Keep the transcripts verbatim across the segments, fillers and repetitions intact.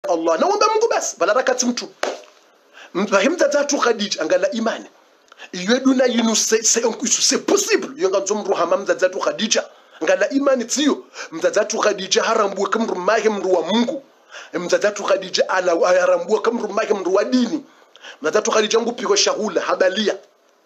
Allah na wamba Mungu basi bala rakati mtu mpahimta tatu Khadija angala imani yeduna yinu se se c'est possible yonga nzomru hamamza tatu Khadija ngala imani tiyo mtatu Khadija harambuwa kamru mahe mru wa Mungu mtatu Khadija ala harambuwa kamru mahe mru wa dini mtatu Khadija ngupiko shahula habalia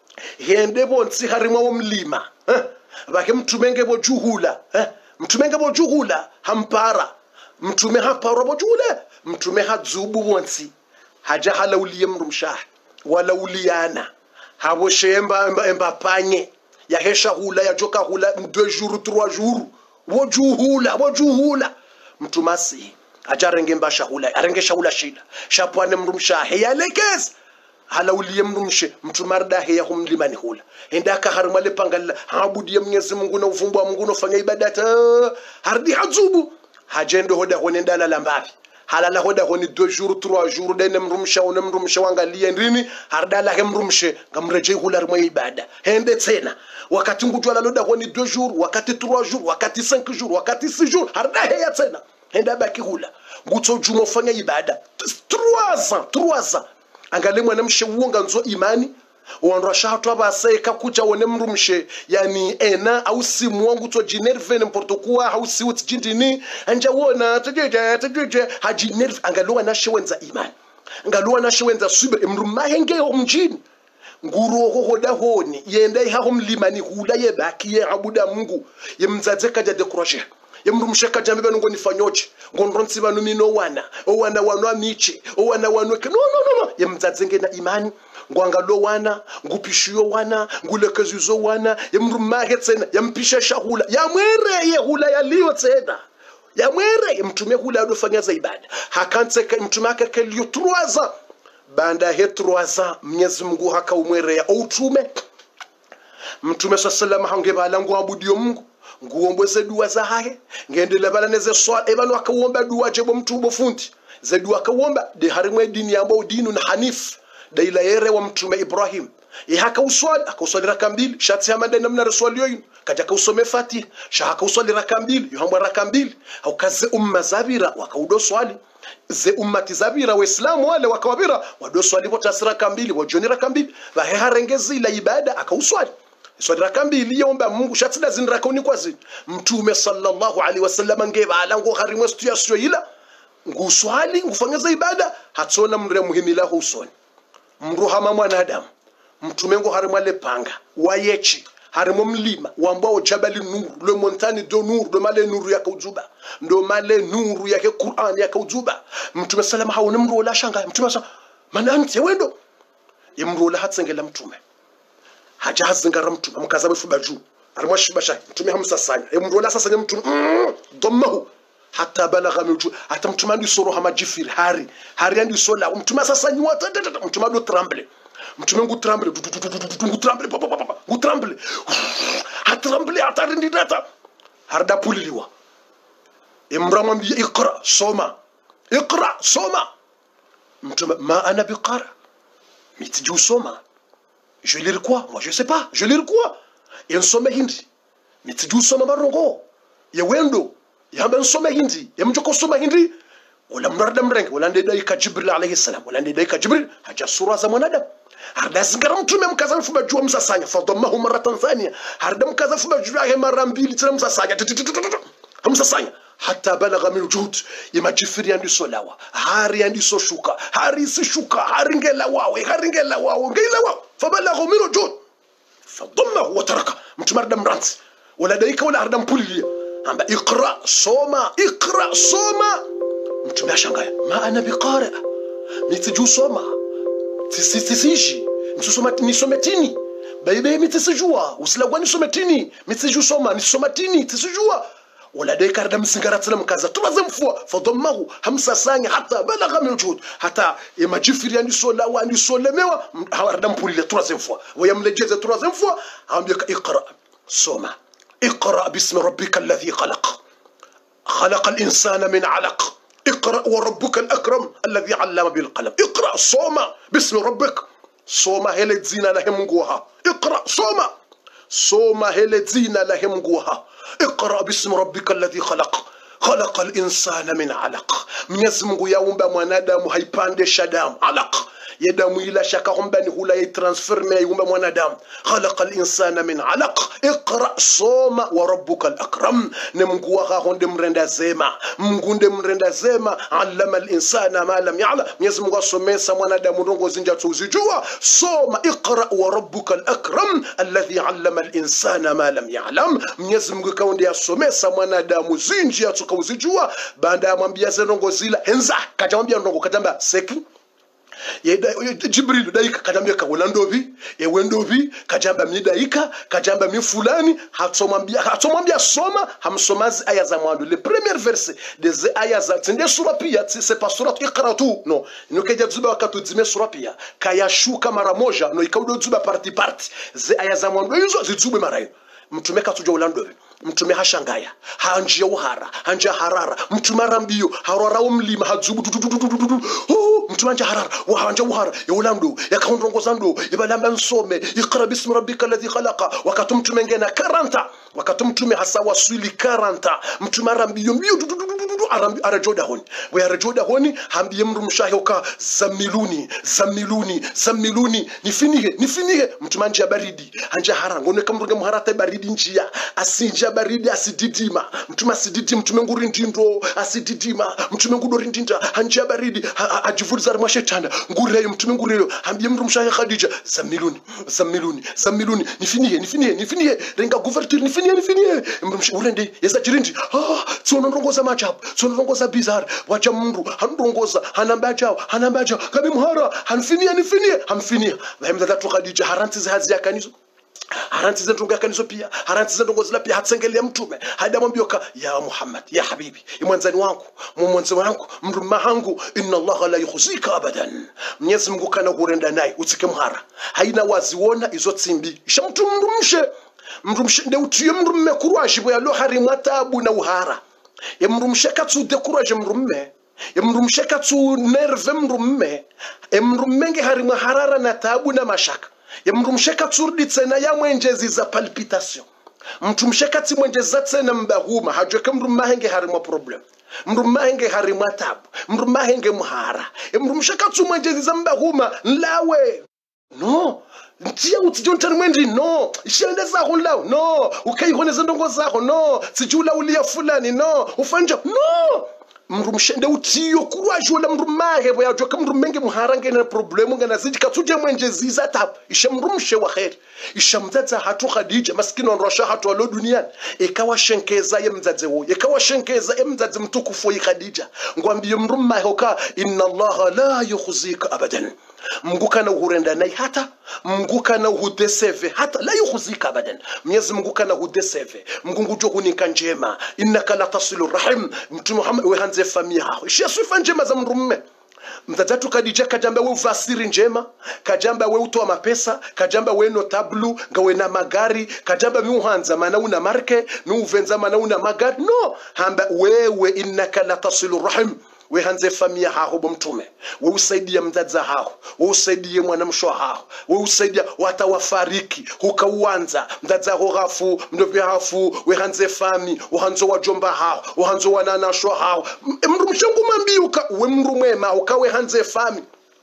hende bonsi harimwa wo mlima eh bake mtumenge bo juhula eh mtumenge bo juhula hampara mtume hapara bo juhula mtume hadzubu bonsi haja hala uliye mrumshah wala uliyana habo shemba emba panye ya hesha hula ya joka hula deux jours trois jours wo juhula wo juhula mtumasi ajarenge mbasha hula arenge shahula shida shapwane mrumshah yalekeza hala uliye mrumshe mtumarda he ya humlimani hula endaka harmale pangalla habudiye Mwenyezi Mungu na ufumbo wa Mungu nofanya ibadata hardi hazubu hajendo hoda honenda la lambavi halala hoda honi deux jours trois jours dene mrumsha one mrumsha wangalie ndini hardala he mrumshe ngamreje hula rmwe ibada hende tena wakati ngujwa la loda honi deux jours wakati trois jours wakati cinq jours wakati six jours harda he ya tena henda baki hula ngutso jumo fanya ibada trois ans trois ans angale mwana mshe uonga nzo imani wanra shahatu abaseka kucha wone mrumshe yani ena au simu wangu to jinerve n'importe quoi au si ut jindini anja wona tajeje tajeje haji nerve angalo wana shewenza imani angalo wana shewenza sube mrumahenge omjini nguro ho hoda honi yende ha homlimani hula yebaki ye abuda Mungu yemzaze kaja décourager yemrumsheka jambe ngo nifanyoje ngondronsi banu mino wana o wana wanwa miche o wana wanwa no no no yemzadzenge na imani ngwangalo wana ngupishiyo wana ngulekezizo wana yemrumahe tsena yampisha shahula yamwere yehula yaliyo tsena yamwere mtume hula adofanyaza ibada hakantseka mtume akakeliyo truaza banda he truaza Mwenyezi Mungu hakaumwere ya utume mtume sallallahu hange balangu abudiyo Mungu nguombweze dua za hahe ngendele balaneze swala ebanu akawomba dua jebo mtu bofundi ze dua akawomba de harimwe dini yambo dinu na hanif de ila yere wa mtume Ibrahim yahaka uswali akawswali raka mbili shati hamada namna raswali yoyin kaja kausome Fatiha shaka uswali raka mbili yohambwa raka mbili au kaze umma zabira wakaudo swali ze ummati zabira waislamu wale wakawabira wado swali bota raka mbili wajoni raka mbili bahe harengezi ila ibada akauswali swali raka mbili yomba Mungu shatida zinraka uni kwazi mtume sallallahu alaihi wasallam ngeba alango harimwe situasyo ila nguswali ngufanyeza ibada hatsona mre muhimila husoni mruhama mwanadamu mtume ngo harimwe lepanga wayechi harimo mlima wambao jabali nur le montagne de nur de male nuru ya kaujuba ndo male nuru ya ke Qur'an ya kaujuba mtume sallallahu hauna mru wala shanga mtume sa mananti wendo yemru wala hatsengela mtume hajazinga mtume mkaza befuba juu arimwashibasha mtume hamsasanya yemru wala sasanya mtume dhammahu hatta balagha mju hata mtume andi soro hamajifir hari hari andi sola mtume sasanya wata mtume do tremble mtume ngu tremble ngu tremble papa papa ngu tremble hatremble atarindi data harda puliliwa imrama bi iqra soma iqra soma mtume ma ana biqara mitiju soma je lire quoi moi je sais pas je lire quoi yensome hindi mitiju soma barongo ye wendo yamba nsome hindi yamjoko soma hindi wala mrada mrenge wala ndeda ika Jibril alayhi salam wala ndeda ika Jibril haja sura za mwanadamu harda zingara mtume mkaza fuba jua msasanya fadamahu maratan thaniya harda mkaza fuba jua he mara mbili tena msasanya msasanya hatta balagha min juhud yamajifiri andi solawa hari andi so shuka hari si shuka hari ngela wawe hari ngela wawe ngela wawe fabalagha min juhud fadamahu wa taraka mtume harda mranzi wala daika wala harda mpulilia amba iqra soma iqra soma mtume ashangaya ma ana biqara nitiju soma tisisiji mtusoma nisometini baibe mitisijua usilagwa nisometini mitiju soma nisomatini tisijua wala daika harda msingaratna mkaza tubaze mfua fadamahu hamsasanya hatta balagha min juhud hatta yamajifiri andi sola wa andi solemewa harda mpulilia tubaze mfua wayamlejeza tubaze mfua ambia iqra soma اقرأ باسم ربك الذي خلق خلق الإنسان من علق اقرأ وربك الأكرم الذي علم بالقلم اقرأ صوما باسم ربك صوما هل تزينا لهم جوها اقرأ صوما صوما هل تزينا لهم جوها اقرأ باسم ربك الذي خلق khalaqal insana min alaq. Mwenyezi Mungu yaumba mwanadamu haipandisha damu alaq ya damu ila shaka kwamba ni hula transforme yaumba mwanadamu. Khalaqal insana min alaq. Iqra soma wa rabbukal akram. Ne Mungu waka honde mrenda zema, Mungu nde mrenda zema. Allama al insana ma lam ya'lam. Mwenyezi Mungu asomesa mwanadamu ndongo zinja tuzijua. Soma iqra wa rabbukal akram alladhi allama al insana ma lam ya'lam. Mwenyezi Mungu kaunde asomesa mwanadamu zinja tukawuzijua. Banda amwambia zenongo zila henza kajamwambia ndongo katamba seki Jibril daika kajambia ka welandovi e wendovi kajamba mi daika kajamba mi fulani hatomwambia hatomwambia soma hamsomazi aya za mwanzo le premier verset des aya za tende sura pia c'est pas sura Iqra tu no nukeja zuba wakati dzime sura pia kayashuka mara moja no ikaudo zuba parti parti ze aya za mwanzo hizo zizube mara hiyo mtume katuja ulandovi mtume hashangaya hanje uhara hanje harara mtume rambio harara umlima hazubu mtume hanje harara wa hanje uhara yulando yakaondongoza ndo ibalamba nsome iqra bismi rabbika alladhi khalaqa wakati mtume ngena quarante wakati mtume hasa waswili quarante mtume rambio mbio arambi arajoda honi we arajoda honi hambiye mru mshahoka zamiluni zamiluni zamiluni nifinihe nifinihe mtume hanje baridi hanje harara ngone kamruge muharata baridi njia asinja baridi asididima mtume asididima mtume nguri ndindo asididima mtume ngudori ndinda hanja baridi ajivuriza mwa shetani ngureyo mtume ngureyo hambiye mru mshaye Khadija zamiluni zamiluni zamiluni nifinihe nifinihe nifinihe renga guvertir nifinihe nifinihe mru urende yesa jirindi ah tsono ndongoza machapo tsono ndongoza bizarre wacha mru handongoza hanamba chao hanamba chao kabi muhara hanfinihe nifinihe hamfinihe bahimda tatu Khadija haranti zahazi yakanizo haranti zentonga kanizo pia haranti zentongo zila pia hatsengelea mtume hada mwambioka ya Muhammad ya habibi imwanzani wangu mumwanzi wangu mruma hangu inna Allah la yukhzika abadan. Mwenyezi Mungu kana kurenda naye utike mhara haina waziona izo tsimbi isha mtu mrumshe mrumshe nde utiye mrumme kurwaje bo yalo hari matabu na uhara ya mrumshe katsu de kurwaje mrumme ya mrumshe katsu nerve mrumme ya mrumme nge hari maharara na tabu na mashaka ya mrumsheka tsurdi tsena ya mwenjezi za palpitation mtumsheka tsi mwenjezi za tsena mbahuma hajweka mrumahenge harimo problem mrumahenge harimo tabu mrumahenge muhara ya mrumsheka tsu mwenjezi za mbahuma nlawe no ntia utijontani mwendi no ishende zaho nlawe no ukayihoneza ndongo zaho no sijula ulia fulani no ufanja no mrumshende utiyo kurwajula mrumahe boya joka mrumenge muharange na problemu ngana zijika tuje mwenjezi za tap isha mrumshe wa khair isha mtata hatu Khadija maskini onrosha hatu walo duniani ikawa shenkeza ye mzaze wo ikawa shenkeza ye mzaze mtukufu yi Khadija ngwambie mrumahe oka inna Allah la yukhzika abadan. Mungu kana uhurenda naye hata Mungu kana uhudeseve hata la yukhzika abadan. Mwenyezi Mungu kana uhudeseve Mungu ngujo hunika njema innaka la tasilu rahim mtu Muhammad we hanze famia hao ishia sifa njema za mrumme mtatu Khadija kajamba we ufasiri njema kajamba we utoa mapesa kajamba we no tablu ngawe na magari kajamba mi uhanza mana una marke mi uvenza mana una magari no hamba wewe innaka la tasilu rahim we hanze famia hao bomtume we usaidia mzaza hao we usaidie mwanamsho hao we usaidia watawafariki hukauanza mzaza ho hafu mdovi hafu we hanze fami uhanzo wajomba hao uhanzo wananasho hao mrumshangu mambiuka we mrumwema ukawe hanze fami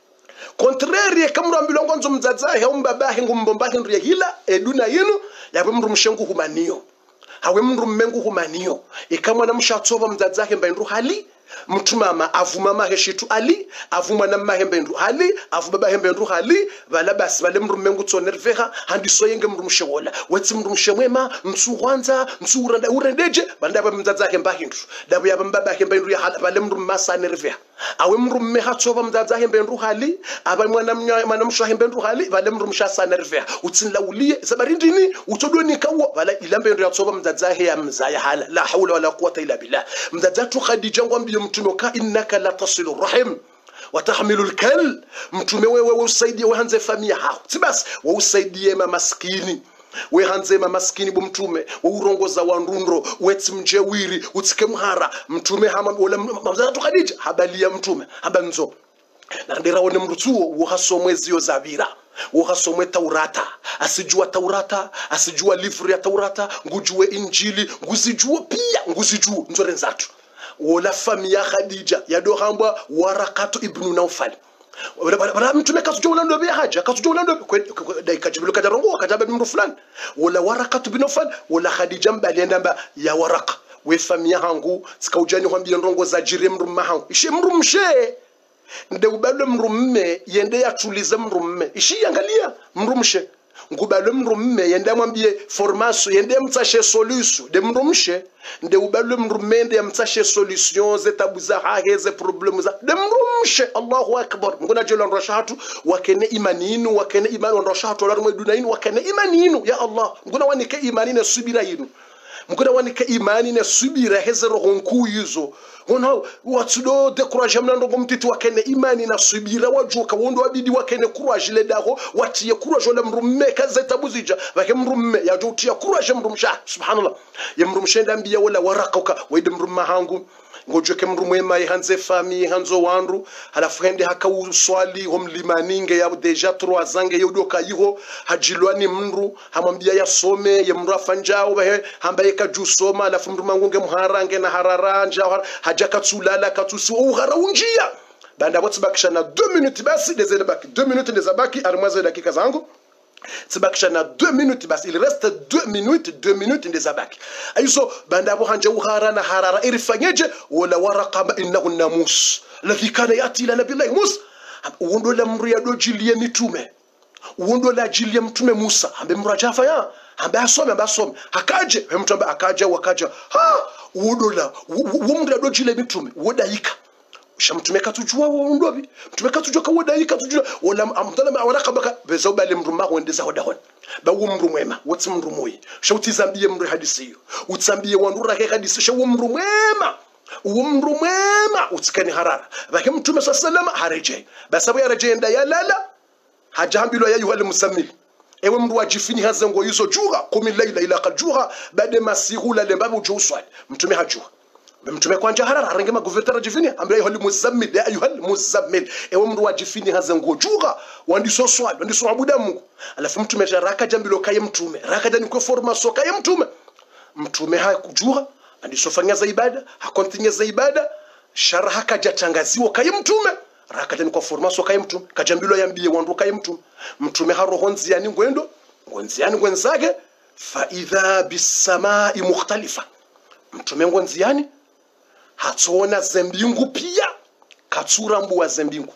contraire kamro ambilongo nzo mzaza he umbabahe ngumbombahe ndiye hila eduna yinu yawe mrumshangu humaniyo hawe mrumengu humaniyo ikamwa namshatsoba mzaza he mbaindu hali mtumama avuma maheshitu ali avuma na mahembe ndu hali avuma bahembe ndu hali bala basi bale mrumengu tsonerveha handi soyenge mrumshewola wetsi mrumshemwema mtsuwanza mtsuranda urendeje banda ba mdzadzake mbahindu dabo yaba mbaba hembe ndu ya hala bale mrumasa nerveha awe mrumme hatsoba mdzadza hembe ndu hali aba mwana mwana mshwa hembe ndu hali bale mrumshasa nerveha utsinla uliye sabarindini utodoni kawo bala ilambe ndu yatsoba mdzadza he ya mzaya hala la hawla wala quwwata illa billah mdzadzatu Khadija ngwambiye mtunoka innaka la tasilu rahim wa tahmilu alkal mtume wewe usaidie wehanze famia hao sibas we usaidie mamaskini we hanze mamaskini bo mtume we urongoza wandundro wetsi mjewiri utike mhara mtume hama wala mzatu Khadija habali ya mtume habanzo na ndira wone mrutsuo uhasomwe ziyo zabira uhasomwe Taurata asijua Taurata asijua livre ya Taurata ngujue Injili nguzijua pia nguzijua nzore nzatu wala familia Khadija yadohambwa Warakatu ibn Naufal wala mtume katujua ndo bia haja katujua ndo dakika jibril kajarongo kajaba mtu fulani wala Warakatu ibn Naufal wala Khadija mbalienda mba ya Waraka we familia hangu sikaujani kwambia ndongo za jire mrumma hangu ishi mrumshe nde ubale mrumme yende yatulize mrumme ishi angalia mrumshe ngubale mrumme yende mwambie formation yende mtashe solution de mrumshe nde ubale mrumme yende mtashe solution ze tabuza hage ze problemu za de mrumshe Allahu akbar ngona jelo nrashatu wakene imaninu wakene imani nrashatu wala dunainu wakene imaninu ya Allah ngona wanike imani na subira yinu mukuna wanike imani na subira hezero honku yuzo ona watudo décourager mnando ngomtiti wakene imani na subira wajuka wondo wabidi wakene courage le dago watiye courage le mrumme kaza tabuzija bake mrumme ya jotia courage mrumsha subhanallah ya mrumsha ndambia wala Waraka waide mrumma hangu ngojoke mrumwema ihanze fami hanzo wandu halafu hende haka uswali hom limaninge ya deja trois ange yodoka yiho hajilwani mnru hamwambia yasome ye mnru afanjao bahe hambaye kajusoma halafu mruma ngonge muharange na hararanja hajaka tsulala katusu uhara unjia banda botsi bakisha na deux minutes basi dezele baki deux minutes ndezabaki armaze dakika zangu tibakisha na deux minutes basi il reste deux minutes deux minutes ndezabaki aizo banda abo hanja uhara na harara irifanyeje wala Waraka innahu namus ladhi kana yati ila nabillahi Musa uondo la mri ya dojilie mitume uondo la jilie mtume Musa ambe mrajafa ya ambe asome ambe asome hakaje mtu ambe akaja wakaja ha uondo la umri ya dojilie mitume wodaika shamtume katujua uondo bi mtume katujua ka wodaika tujua wala amdala Waraka baka bezo bale mruma wendeza wadahon ba umru mwema wotsi mru moyi shauti zambie mru hadisi hiyo utsambie wandura ke hadisi shawu mru mwema umru mwema utsikani harara bake mtume sallallahu hareje basabu ya rejenda ya lala hajambilo ya yuhal musammil ewe mru wajifini hazango yuzo juha kumi laila ila kajuha bade masihula lembabu joswali mtume hajua mtume kwanja harara arengema guvertera jifini ambaye yuhal musammil ya yuhal musammil ewe mru wajifini hazango juha wandiso swali wandiso abuda Mungu alafu mtume raka jambilo kaye mtume raka jani kwa formation kaye mtume mtume hakujua andisofanya za ibada hakontinye za ibada shara hakajatangaziwa kaye mtume raka jani kwa formation kaye mtume kajambilo yambie wandu kaye mtume mtume haroho nziani ngwendo ngonziani ngwenzake fa idha bisamai mukhtalifa mtume ngonziani hatona zembingu pia katsura mbuwa zembingu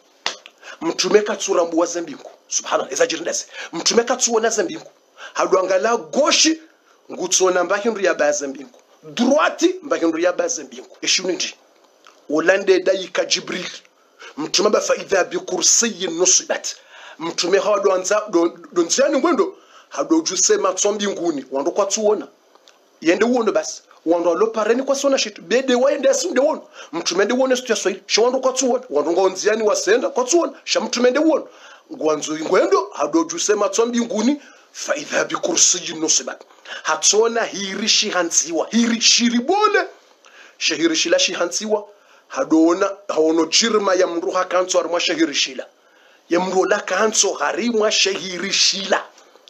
mtume katsura mbuwa zembingu subhanallah ezajirindase mtume katsuona zembingu hadwangala goshi ngutsona mbahindu ya bazembingu droite mbahindu ya bazembingu eshunindi ulande daika Jibril mtume ba faidha bi kursiyi nusibat mtume hadwanza donziani ngwendo hadojusema tsombinguni wando kwatsuona yende uono basi wando lo pareni kwa sona shit bede waende asunde wono mtume ndi wone situ swahili shwando kwatsuona wando ngonziani wasenda kwatsuona sha mtume ndi wono ngwanzo ingwendo hadojusema tsombinguni faidha bi kursiyi nusibat hatsona hirishi hansiwa hirishiri bole shahirishila shi hansiwa hadona haono jirma ya mru hakanso arma shahirishila ya mru la kanso harimwa shahirishila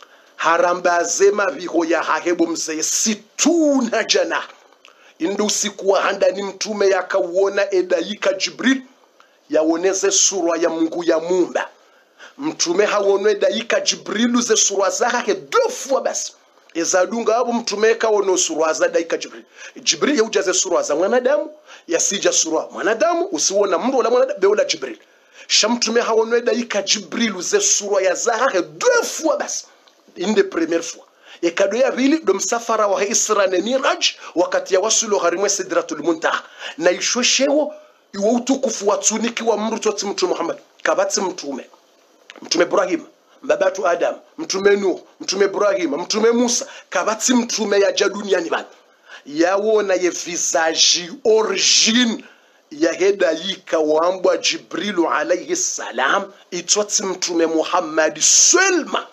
harambazema viho ya hahebo mzee situna jana indu sikuwa handani mtume yakauona edaika Jibril yaoneze sura ya Mungu ya Mumba mtume haono edaika Jibrilu ze sura zake deux fois basi ezadunga abo mtume kaono sura za daika Jibril Jibril yaujaze sura za mwanadamu yasija sura mwanadamu usiona mru la mwanadamu beola Jibril shamtume haono daika Jibril ze sura ya zake deux fois basi inde première fois ekado ya vili do msafara wa Isra na Miraj wakati ya wasulu harimwe Sidratul Muntaha na ishoshewo iwo utukufu watsuniki wa mru toti mtume Muhammad kabati mtume mtume Ibrahim babatu Adam mtume Nuh mtume Ibrahim mtume Musa kabati mtume ya jaduniani bana yawona ye visage origine ya hedayika wambwa Jibrilu alayhi salam itoti mtume Muhammad selma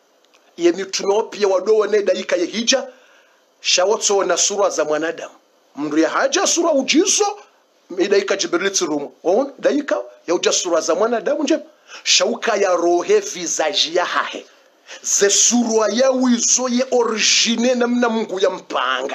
ye mitume pia wadowo ne daika ye hija shawotso na sura za mwanadamu mndu ya haja sura ujizo daika Jibril tsirumu on daika ya uja sura za mwanadamu nje shauka ya rohe visage ya hahe ze sura ya wizo ye origine namna Mungu ya mpanga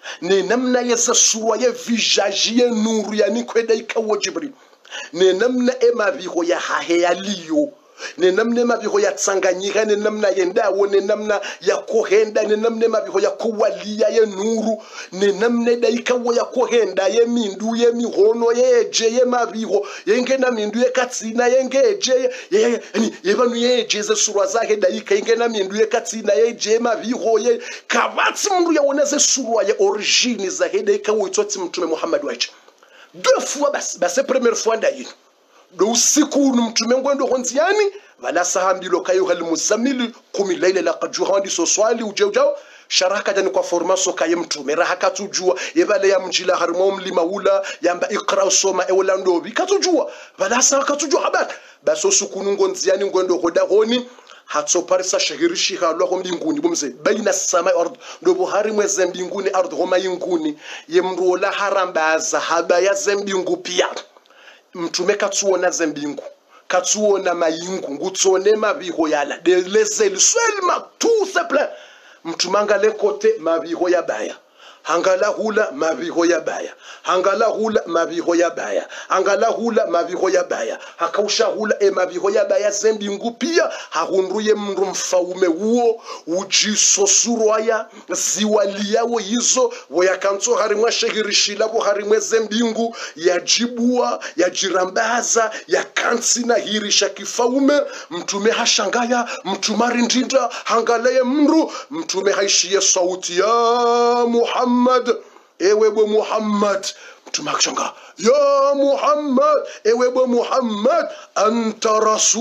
ne namna yesa surwa ye visage ye nuru ya nikweda ikawo Jibril ne namna ema biho ya hahe ya liyo ne namna mabiho ya tsanganyika ne namna yendawo ne namna ya kohenda ne namna mabiho ya kuwalia ye nuru ne namna da ikawo ya kohenda ye mindu ye mihono ye je ye mabiho yenge na mindu ye katsina yenge je ye yani yebanu ye je ze surwa zake da ika yenge na mindu ye katsina ye je mabiho ye kabatsi mundu ya woneze surwa ye origine za heda ikawo itoti mtume Muhammad wacha deux fois bas bas c'est première fois ndayi do usiku mtume ngwendo honziani wala sahambilo kayo hal musamili kumi laila laqad juhandi so swali ujewjao sharaka jani kwa formaso kaye mtume raha katujua yebale ya mjila harimo mlima ula yamba ikra usoma ewala ndobi katujua wala sa katujua habari baso sukunu ngonziani ngwendo hoda honi hatso parisa shahirishi halwa ho mbinguni bumze baina samai ard ndo buhari mweze mbinguni ard homa yinguni yemrola harambaza haba ya zembingu pia mtume katsuona zembingu katsuona mayingu ngutsone mabiho yala de lesel seulement tout simple mtumanga le kote mabiho ya baya hangala hula mabiho ya baya hangala hula mabiho ya baya hangala hula mabiho ya baya hakausha hula e mabiho ya baya zembingu pia hahunduye mndu mfaume uo ujisosurwaya ziwaliyawo yizo woyakanso harimwa shehirishila bo harimwe zembingu yajibua yajirambaza yakansina hirisha kifaume mtume hashangaya mtumari ndinda hangalaye mndu mtume haishiye sauti ya Muhammad Muhammad ewe bo Muhammad tumakshanga ya Muhammad ewe bo Muhammad anta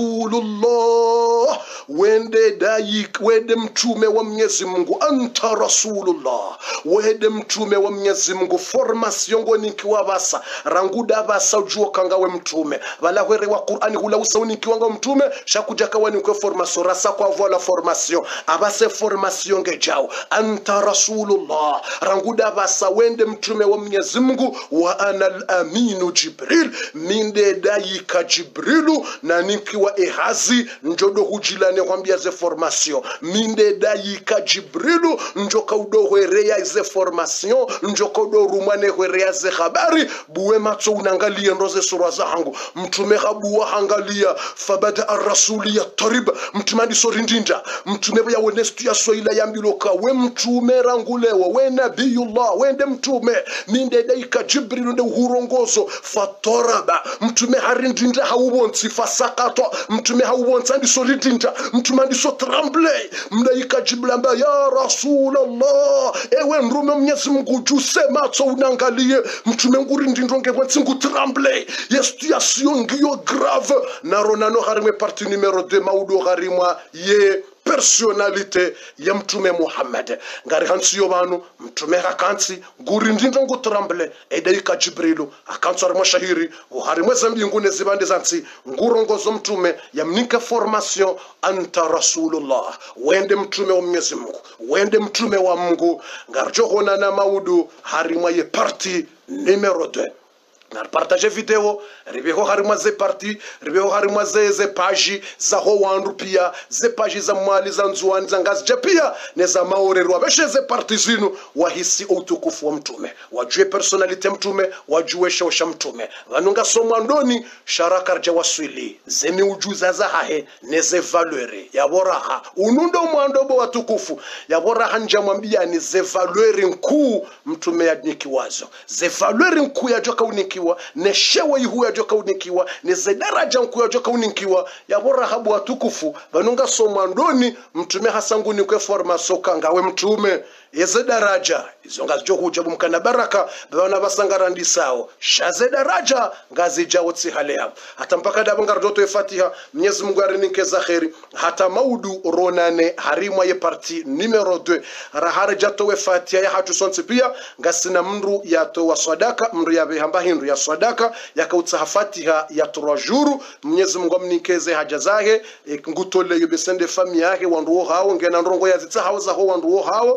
rasulullah wende daik wende mtume wa Mwenyezi Mungu anta rasulullah wende mtume wa Mwenyezi Mungu formation ngoni kiwa basa ranguda basa ujuo kanga we mtume wala were wa Qur'ani hula usauni kiwanga mtume shakuja kawani kwa formation rasa kwa vola formation abase formation ngejao anta rasulullah ranguda basa wende mtume wa Mwenyezi Mungu wa ana al-aminu Jibril minde daika Jibrilu na nikiwa ehazi njodo hujilane kwambia ze formation minde daika Jibrilu njoka udohwerea ze formation njoka udorumane hwerea ze habari buwe matso unangalia ndoze surwa zangu mtume habuwa hangalia fabada ar-rasuli ya tarib mtumani sorindinja mtume ya wenestu ya soila ya mbiloka we mtume rangulewa we nabiyullah wende mtume minde daika Jibrilu nde uhurongozo fatoraba mtume harindinja hauwonsi fasakato mtume hauwonsa ndi solidinja mtume ndi so tremble mdaika Jibril ya Rasulullah ewe nrume Mwenyezi Mungu jusema tso unangalie mtume nguri ndindonge wonsi ngu tremble yestu ya siongiyo grave naronano harimwe parti numero deux maudo harimwa ye personalite ya mtume Muhammad ngari hansiyo banu mtume hakansi nguri ndindongo tremble edaika Jibrilu akanso arimo shahiri uharimwe zambingune zibande zansi ngurongozo mtume yamnika formation anta rasulullah wende mtume wa Mwenyezi Mungu wende mtume wa Mungu ngarjo hona na maudu harimwa ye parti numero deux na partage video ribeho harimwa ze parti ribeho harimwa ze ze page za ho wandu pia ze page za mwali za nzuani za ngazi je pia neza maorero abeshe ze parti zinu wahisi utukufu wa mtume wajue personality mtume wajue shosha mtume vanunga somwa ndoni sharaka rja waswili zemi ujuza za hahe neze valeur ya boraha unundo mwandobo watukufu ya boraha njamwambia ni ze valeur nkuu mtume ya nikiwazo ze valeur nkuu ya joka uniki ne shewa ihu ya joka unikiwa ne zedaraja nku ya joka unikiwa ya bora habu watukufu vanunga somwa ndoni mtume hasangu ni kwe forma soka ngawe mtume yeze daraja izonga joku jabu mkana baraka bwana basangarandi sao shaze daraja ngazi jawo tsihale hapo hata mpaka dabu ngardoto ya Fatiha Mwenyezi Mungu arinikeza khairi hata maudu ronane harimwa ye parti numero deux rahare jato we Fatiha ya hatu sonse pia ngasina mndu ya to wa sadaka mndu ya behamba hindu ya sadaka yakautsa Fatiha ya turajuru Mwenyezi Mungu amnikeze haja zake ngutole yobesende fami yake wanduo hao ngena ndongo ya zitsa hao za ho wanduo hao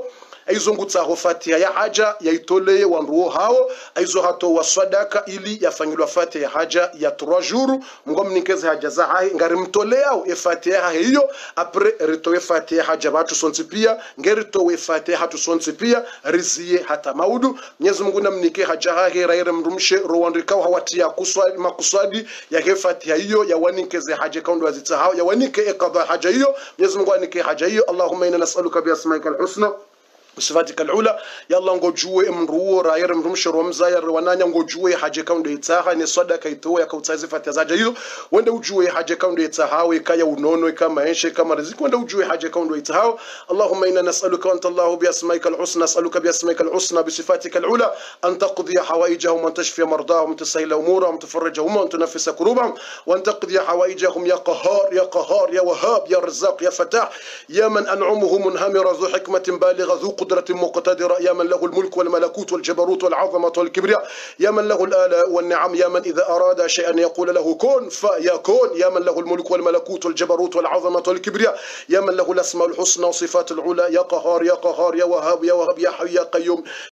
aizo ngutsaho fatiha ya haja yaitolee wanruo hao aizo hato wa sadaka ili yafanyilwa fatiha ya haja ya trois jours mngomnikeze haja za hai ngari mtoleao e fatiha hiyo apre ritowe fatiha haja batu sonti pia ngeritowe fatiha hatu sonti pia riziye hata maudu Mwenyezi Mungu namnike haja hai raire mrumshe rowandikao hawatia kuswadi makuswadi ya he fatiha hiyo ya wanikeze haja kaundo azita hao ya wanike e qadha haja hiyo Mwenyezi Mungu anike haja hiyo Allahumma inna nas'aluka bi asma'ika al-husna بصفاتك العلى يلا ngojue mruo rayer mrumshiro mzaya wananya ngojue haje kaundo itaha ni sadaka itoa ya kautazi fatia zaja hizo wende ujue haje kaundo itahawe kaya unono kama enshe kama riziki wende ujue haje kaundo itahawe Allahumma inna nas'aluka anta Allah bi asma'ika al-husna nas'aluka bi asma'ika al-husna bi sifatika al-ula an taqdi hawaijahum wa tashfi mardahum wa tasahil umurahum tufarrijahum wa tunafisa kurubahum wa an taqdi hawaijahum ya qahhar ya qahhar ya wahhab ya razzaq ya fatah ya man an'umuhu munhamira dhu hikmatin baligha dhu قدرة مقتدرة يا من له الملك والملكوت والجبروت والعظمة والكبرياء يا من له الآلاء والنعم يا من إذا أراد شيئا يقول له كن فيكون يا من له الملك والملكوت والجبروت والعظمة والكبرياء يا من له الأسماء الحسنى وصفات العلى يا قهار يا قهار يا وهاب يا وهاب يا حي يا قيوم